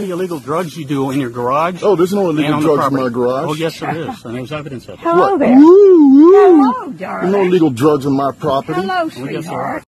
Any illegal drugs you do in your garage? Oh, there's no illegal drugs in my garage. Oh, yes, there is. And there's evidence of it. Hello What? there. Woo, woo. Hello, darling. There's no illegal drugs on my property. Hello, Oh, yes, there are. sweetheart.